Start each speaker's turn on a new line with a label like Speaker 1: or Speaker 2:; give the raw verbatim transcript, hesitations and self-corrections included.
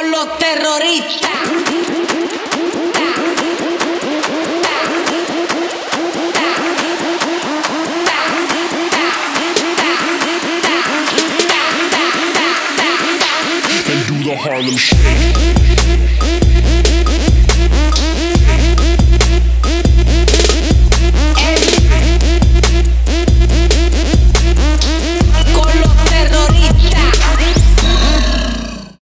Speaker 1: con los terroristas.
Speaker 2: And do the Harlem Shake.